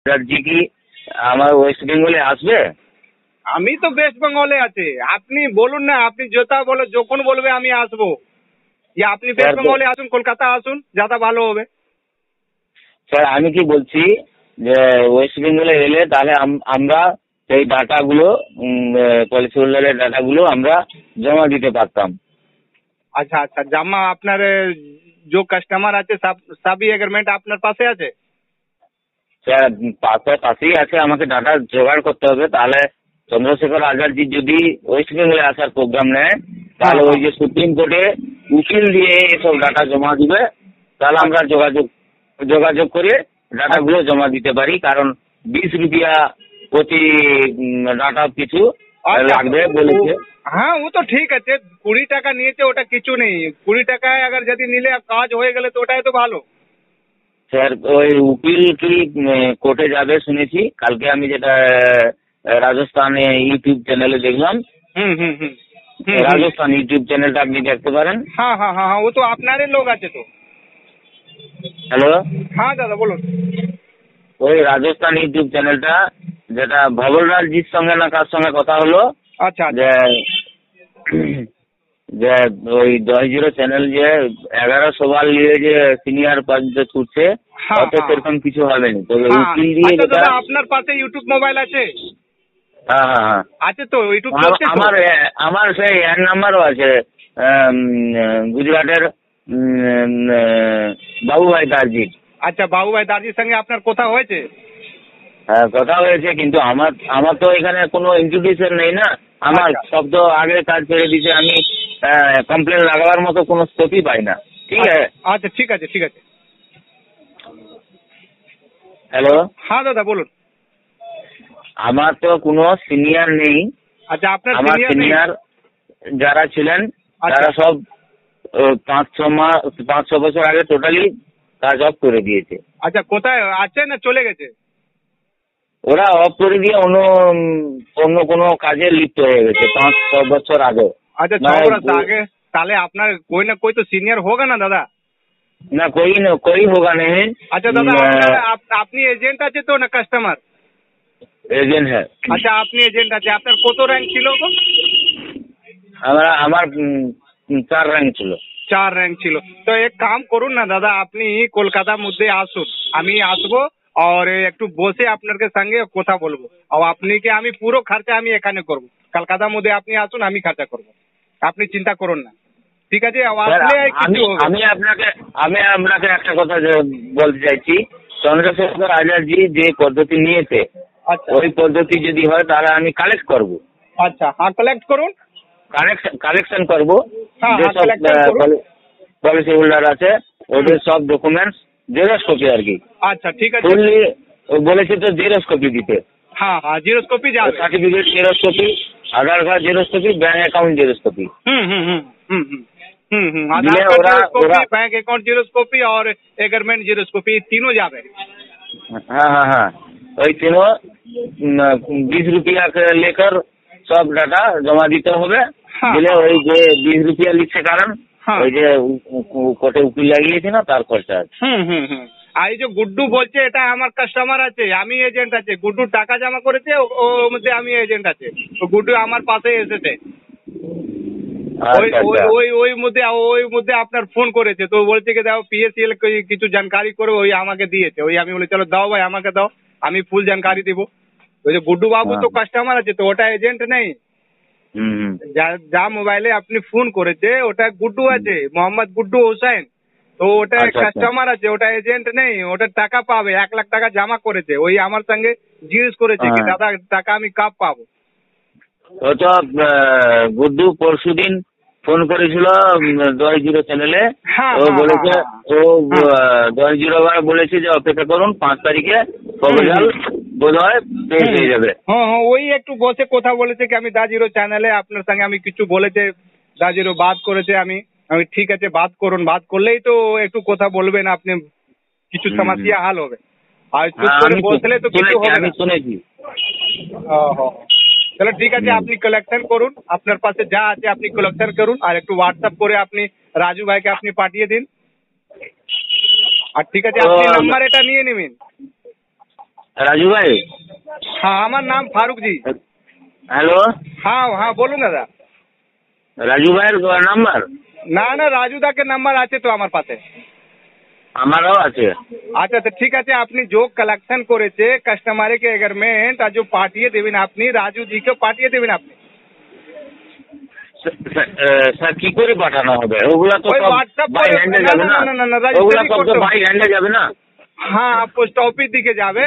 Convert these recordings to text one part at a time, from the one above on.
জি কি আমার ওয়েস্ট বেঙ্গলে আসবে? আমি তো ওয়েস্ট বেঙ্গলে আছি, আপনি বলুন না, আপনি যেটা বলে যখন বলবে আমি আসবো। যে আপনি ওয়েস্ট বেঙ্গলে আসুন, কলকাতা আসুন, যাতা ভালো হবে। স্যার আমি কি বলছি যে ওয়েস্ট বেঙ্গলে এলে তাহলে আমরা সেই ডাটাগুলো পলিসি হোল্ডারের ডাটাগুলো আমরা জমা দিতে পারতাম। আচ্ছা আচ্ছা, জামা আপনার जो কাস্টমার আছে সবই এগ্রিমেন্ট আপনার পাশে আছে? স্যার পাশেই আছে, আমাকে ডাটা জোগাড় করতে হবে। তাহলে চন্দ্রশেখর আজাদজি যদি ওয়েস্ট বেঙ্গলে আসার প্রোগ্রাম নেয় তাহলে ওই যে সুপ্রিম কোর্টে উকিল দিয়ে এসব ডাটা জমা দিবে, তাহলে আমরা যোগাযোগ করে ডাটাগুলো জমা দিতে পারি। কারণ 20 রুপিয়া প্রতি ডাটা পিছু লাগবে বলেছে। হ্যাঁ ও তো ঠিক আছে, 20 টাকা নিয়েছে ওটা কিছু নেই। 20 টাকায় আবার যদি নিলে কাজ হয়ে গেলে তো ওটাই তো ভালো। স্যার ওই উকিল কি কোর্টে যাবে শুনেছি, কালকে আমি যেটা রাজস্থানে ইউটিউব চ্যানেলে দেখলাম। রাজস্থান ইউটিউব চ্যানেলটা আপনি দেখতে পারেন। হ্যাঁ হ্যাঁ হ্যাঁ, ও তো আপনারই লোক আছে তো। হ্যালো, হ্যাঁ দাদা বলুন। ওই রাজস্থান ইউটিউব চ্যানেলটা যেটা ভবলরাজজির সঙ্গে না কার সঙ্গে কথা হলো, আচ্ছা যে যে ওই 10-0 চ্যানেল যে 1100 বার নিয়ে যে সিনিয়র পদে ছুটছে, অত সেরকম কিছু হবে না। তো উকিল দিয়ে দাদা আপনার পাশে ইউটিউব মোবাইল আছে? হ্যাঁ হ্যাঁ হ্যাঁ আছে তো, ইউটিউব চলছে তো? আমার সেই এর নাম্বারও আছে, গুজরাটের বাবুভাই দার্জি। আচ্ছা, বাবুভাই দার্জির সঙ্গে আপনার কথা হয়েছে? হ্যাঁ কথা হয়েছে, কিন্তু আমার তো এখানে কোনো ইন্ট্রোডিউশন নেই না। আমার সব তো আগে কাজ ছেড়ে দিতে, আমি কমপ্লেন লাগাবার মতো কোনো স্কোপই পাই না। ঠিক আছে। আচ্ছা ঠিক আছে ঠিক আছে। হ্যালো, হ্যাঁ দাদা বলুন। আমার তো কোনো সিনিয়র নেই। আচ্ছা আপনার আমার সিনিয়র যারা ছিলেন তারা সব 5-6 বছর আগে টোটালি কাজ অফ করে দিয়েছে। আচ্ছা কোথায় আছে না চলে গেছে? ওরা অফ করে দিয়ে অন্য কোনো কাজে লিপ্ত হয়ে গেছে 5-6 বছর আগে। अच्छा 6 बरस आगे, তাহলে আপনার कोई ना कोई तो सीनियर होगा ना দাদা? না कोई होगा नहीं। আচ্ছা দাদা আপনি এজেন্ট আছে তো না কাস্টমার? এজেন্ট হ্যাঁ। আচ্ছা আপনি এজেন্ট আছে, আপনার কত র্যাঙ্ক ছিল গো? আমার 4 র্যাঙ্ক ছিল। 4 র্যাঙ্ক ছিল। তো এক কাম করুন না দাদা, আপনি কলকাতার মধ্যে আসুন, আমি আসবো আর একটু বসে আপনার সঙ্গে কথা বলবো। আর আপনাকে আমি পুরো খরচা আমি এখানে করবো। কলকাতার মধ্যে আপনি আসুন, আমি খরচা করবো, আপনি চিন্তা করুন না। ঠিক আছে? আমি আপনাকে একটা কথা বলতে চাইছি, চন্দ্রশেখর আজাদজি যে পদ্ধতি নিয়েছে ওই পদ্ধতি যদি হয় তাহলে আমি কালেক্ট করব। আচ্ছা হ্যাঁ কালেক্ট করুন, কালেকশন করবো। যেসব পলিসি হোল্ডার আছে ওদের সব ডকুমেন্টস জেরক্স কপি আর কি। আচ্ছা ঠিক আছে। ফুললি বলেছি তো জেরক্স কপি দিতে। হ্যাঁ হ্যাঁ জেরক্স কপি যাবে, certificate xerox copy, Aadhaar card xerox copy, bank account xerox copy. Aadhaar card xerox copy, bank account xerox copy और एग्रीमेंट जेरोक्स कॉपी तीनों जावे। हाँ हाँ हाँ ওই तीनों 20 रुपया लेकर सब डाटा जमा দিতে হবে। দিলে ওই যে 20 রুপিয়া লিখছে কারণ ওই যে কোর্টে উকিল লাগিয়েছে না তার খরচা আছে। আর এই যে গুড্ডু বলছে এটা আমার কাস্টমার আছে, আমি এজেন্ট আছে। গুড্ডু টাকা জমা করেছে, ওর মধ্যে আমি এজেন্ট আছে। তো গুড্ডু আমার পাশে এসেছে, ওই মধ্যে আপনার ফোন করেছে, তো বলছে কি দাও পিএসসিএল কিছু জানকারি করে ওই আমাকে দিয়েছে। ওই আমি বলে চলো দাও ভাই আমাকে দাও, আমি ফুল জানকারি দিব। ওই যে গুড্ডু বাবু তো কাস্টমার আছে, তো ওটা এজেন্ট নেই। যা মোবাইলে আপনি ফোন করেছে ওটা গুড্ডু আছে, মোহাম্মদ গুড্ডু হোসেন। তো ওটা কাস্টমার আছে, ওটা এজেন্ট নেই। ওটা টাকা পাবে, 1 লাখ টাকা জমা করেছে। ওই আমার সঙ্গে জিজ্ঞেস করেছে কি দাদা টাকা আমি কাপ পাবো। ও তো গুড্ডু পরশুদিন ফোন করেছিল 10-0 চ্যানেলে। ও বলেছে ও 10-0 বার বলেছে যে অপেক্ষা করুন, 5 তারিখে প্রপোজাল বোধ হয় পেয়ে যাবে। হ্যাঁ হ্যাঁ ওই একটু বসে কথা বলেছে কি আমি 10-0 চ্যানেলে আপনার সঙ্গে আমি কিছু বলেছে, 10-0 বাদ করেছে। আমি ঠিক আছে বাদ করুন, বাদ করলেই তো একটু কথা বলবেন আপনি, কিছু সমস্যা হাল হবে। আর চুপ করে বসলে তো কিছু হবে না। আমি শুনেছি। চলো ঠিক আছে, আপনি কালেকশন করুন, আপনার পাশে যা আছে আপনি কালেকশন করুন আর একটু হোয়াটসঅ্যাপ করে আপনি রাজু ভাইকে আপনি পাঠিয়ে দিন। আর ঠিক আছে আপনি নাম্বার এটা নিয়ে নেবেন। রাজু ভাই? হ্যাঁ, আমার নাম ফারুক জি। হ্যালো, হ্যাঁ হ্যাঁ, বলুন দাদা। রাজু ভাইয়ের নাম্বার? না না, রাজু দাকে নাম্বার আছে তো আমার পাশে। আমারও আছে। আচ্ছা তো ঠিক আছে, আপনি जो কালেকশন করেছে কাস্টমারে কে এগারমেন্ট আর जो পাঠিয়ে দেবেন আপনি, রাজু জি কে পাঠিয়ে দেবেন আপনি। স্যার কি করে পাঠানো হবে? ওগুলা তো ওই সব WhatsApp বাই করে, হ্যান্ডে না যাবে না না? না না না, ওগুলা রাজু সব তো করতে বাই হ্যান্ডে যাবে না? হ্যাঁ, পোস্ট অফিস দিকে যাবে,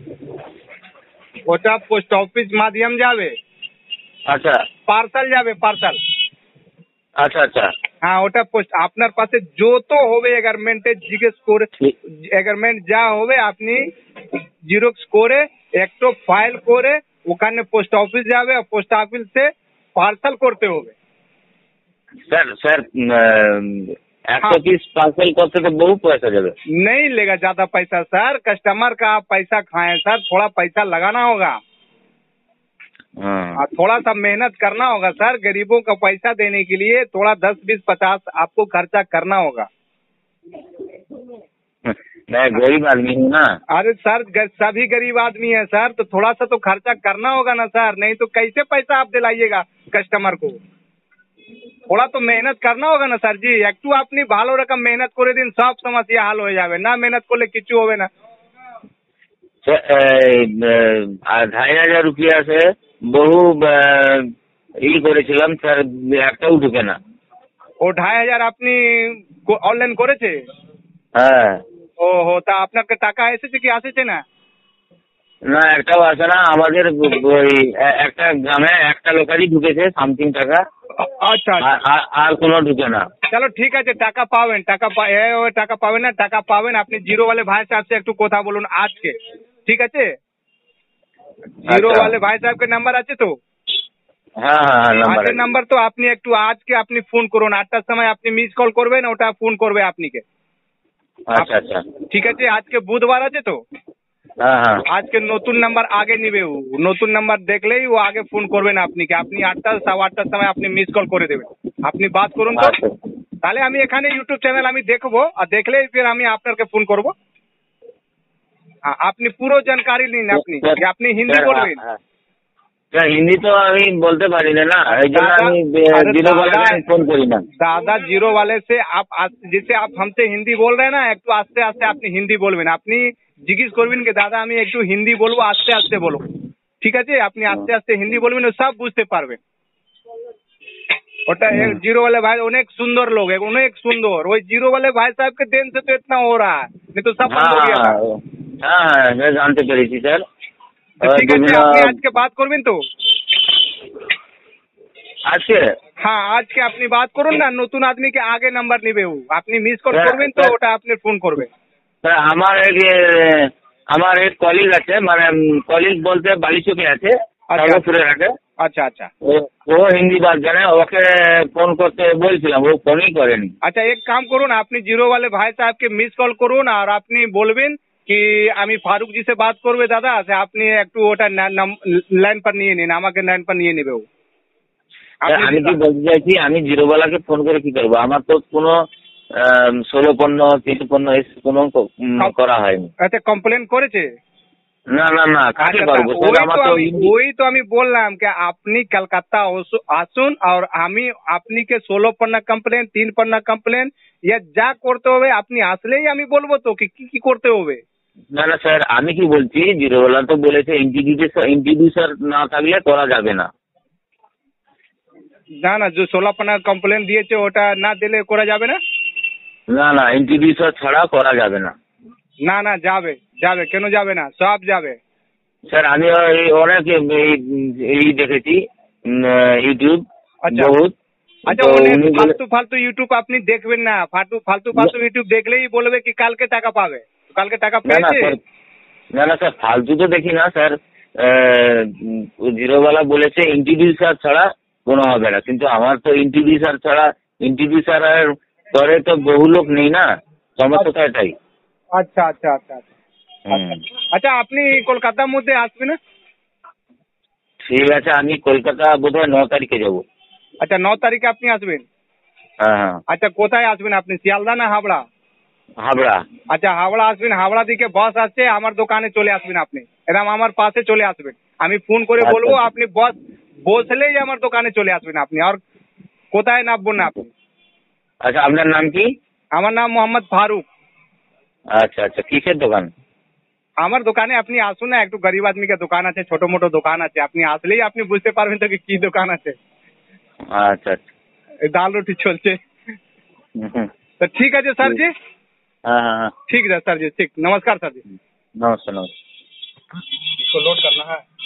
ওটা পোস্ট অফিস মাধ্যম যাবে, আচ্ছা পার্সেল যাবে, পার্সেল। আচ্ছা আচ্ছা। হ্যাঁ, ওটা পোস্ট আপনার পাশে যত হবে এগারমেন্টে জিজ্ঞেস করে, এগারমেন্ট যা হবে আপনি জিরক্স করে একটু ফাইল করে ওখানে পোস্ট অফিস যাবে, পোস্ট অফিস से पार्सल করতে হবে। স্যার স্যার 100 পিস পার্সেল করতে তো বহু পয়সা যাবে। नहीं लेगा ज्यादा पैसा सर, कस्टमर का आप पैसा खाएं सर, थोड़ा पैसा लगाना होगा और थोड़ा सा मेहनत करना होगा सर। गरीबों का पैसा देने के लिए थोड़ा 10-20-50 आपको खर्चा करना होगा। मैं गरीब आदमी हूँ ना। अरे सर, सभी गरीब आदमी है सर, तो थोड़ा सा तो खर्चा करना होगा ना सर, नहीं तो कैसे पैसा आप दिलाइएगा कस्टमर को। थोड़ा तो मेहनत करना होगा ना सर जी। একটু আপনি ভালো রকম মেহনত করে দিন, সব সমস্যা হাল হয়ে যাবে। না মেহনত করলে কিছু হবে না। 2500 রুপিয়া আছে, বহু করেছিলাম স্যার, একটাও ঢুকে না। ও 2500 আপনি অনলাইন করেছে? হ্যাঁ। ওহো, তা আপনার টাকা এসেছে কি আসেছে না? না, একটাও আসে না। আমাদের ওই একটা গ্রামে একটা লোকালই ঢুকেছে সামথিং টাকা। আচ্ছা আর কোনো ঢুকে না। চলো ঠিক আছে, টাকা পাবেন, টাকা পাবেন না, টাকা পাবেন। আপনি জিরো वाले भाई साहब से একটু কথা বলুন আজকে, ঠিক আছে? জিরো वाले भाई साहब के নাম্বার আছে তো? হ্যাঁ হ্যাঁ, আছে নাম্বার তো। আপনি একটু আজকে আপনি ফোন করুন, 8টার সময় আপনি মিস কল করবেন, ওটা ফোন করবে আপনাকে। আচ্ছা আচ্ছা ঠিক আছে, আজকে বুধবার আছে তো, হ্যাঁ হ্যাঁ। আজকে নতুন নাম্বার আগে নিবে, ও নতুন নাম্বার দেখলেই ও আগে ফোন করবেন আপনাকে। আপনি 8টা 8:15 সময় আপনি মিস কল করে দেবেন। আপনি বাত করুন তো, তাহলে আমি এখানে ইউটিউব চ্যানেল আমি দেখবো, আর দেখলেই ফির আমি আপনাকে ফোন করব। আপনি পুরো জানকারি নিন। আপনি হিন্দি বলবেন? হিন্দি তো আমি বলতে পারি না, এই জন্য আমি জিরো वाले ফোন করি না। दादा, जीरो वाले से आप जैसे आप हमसे हिंदी बोल रहे हैं ना, एक तो आस्ते आस्ते আপনি হিন্দি বলবেন। আপনি জিজ্ঞেস করবেন কি দাদা আমি একটু হিন্দি বলবো, আস্তে আস্তে বলো, ঠিক আছে? আপনি আস্তে আস্তে হিন্দি বলবেন, ও সব বুঝতে পারবেন। ওটা जीरो वाले भाई অনেক সুন্দর লোক, অনেক সুন্দর। ওই जीरो वाले भाई साहब के देन से तो इतना हो रहा है, नहीं तो सब बंद हो गया था। হ্যাঁ হ্যাঁ, मैं জানতে পেরেছি স্যার। ঠিক আছে, আপনি আজকে বাত করবেন তো? আজকে? হ্যাঁ, আজকে আপনি বাত করুন না, নতুন আদমিকে আগে নাম্বার নিবে ও। আপনি মিস কল করবেন তো ওটা আপনি ফোন করবে। স্যার আমার এক কলিগ আছে, মানে কলিগ বলতে বালিচকে আছে, সর্বপুরে থাকে। আচ্ছা আচ্ছা, ও হিন্দি বাদ জানে, ওকে ফোন করতে বলছিলাম, ও ফোনই করেনি। আচ্ছা, এক কাম করুন, আপনি জিরো वाले भाई साहब के মিস কল করুন আর আপনি বলবেন কি আমি ফারুক জি সে বাত করবে দাদা, আপনি একটু ওটা লাইন पर নিয়ে নিন, আমাকে লাইন पर নিয়ে নেবে ও। আমি কি বলতে চাইছি, আমি জিরো वाला কে ফোন করে কি করবো? আমার তো কোনো 16 কোনো করা হয়নি। আচ্ছা, কমপ্লেন করেছে? না না না, কাকে করবো? ওই তো আমি বললাম কি আপনি কলকাতা আসুন আর আমি আপনাকে 16 পন্না কমপ্লেন, 3 পন্না কমপ্লেন, ইয়া যা করতে হবে আপনি আসলেই আমি বলবো তো কি কি করতে হবে। না না স্যার, আমি কি বলছি, জিরো वाला তো বলেছে ইন্ট্রোডিউসার না থাকলে করা যাবে না। না না, যে 16 পন্না কমপ্লেন দিয়েছে ওটা না দিলে করা যাবে না? না না, ইন্ট্রোডিউসার ছাড়া করা যাবে না। না না, যাবে যাবে, কেন যাবে না? সব যাবে স্যার। আমি অনেক এই দেখেছি ইউটিউব, বহুত। আচ্ছা, ফালতু ফালতু ইউটিউব আপনি দেখবেন না, ফালতু ইউটিউব দেখলেই বলবে কি কালকে টাকা পাবে, কালকে টাকা পেয়েছে। না না স্যার, ফালতু তো দেখি না স্যার। জিরো वाला বলেছে ইন্ট্রোডিউসার ছাড়া কোনো হবে না, কিন্তু আমার তো ইন্ট্রোডিউসার ছাড়া, ইন্ট্রোডিউসার করে তো বহু লোক নেই না, সমস্যাটা এটাই। আচ্ছা আচ্ছা আচ্ছা আচ্ছা, আপনি কলকাতার মধ্যে আসবেন না? ঠিক আছে, আমি কলকাতা বোধহয় 9 তারিখে যাবো। আচ্ছা, 9 তারিখে আপনি আসবেন? হ্যাঁ হ্যাঁ। আচ্ছা, কোথায় আসবেন আপনি, শিয়ালদা না হাবড়া? হাবড়া। আচ্ছা হাওড়া আসবেন, হাওড়া দিকে বাস আসছে, আমার দোকানে চলে আসবেন আপনি, এরকম আমার পাশে চলে আসবেন, আমি ফোন করে আচ্ছা বলবো, আচ্ছা। আপনি বস বসলেই আমার দোকানে চলে আসবেন আপনি, আর কোথায় নামবো না আপনি। আচ্ছা, আপনার নাম কি? আমার নাম মোহাম্মদ ফারুক। আচ্ছা আচ্ছা, কিসের দোকান? আমার দোকানে আপনি আসুন না, একটু গরিব আদমিকে দোকান আছে, ছোট মোটো দোকান আছে, আপনি আসলেই আপনি বুঝতে পারবেন তো কি দোকান আছে। আচ্ছা আচ্ছা। এই ডাল রুটি চলছে। হুম। তো ঠিক আছে স্যার জি। हाँ हाँ हाँ। ठीक है सर जी, ठीक, नमस्कार सर जी। नमस्ते नमस्ते। इसको लोड करना है।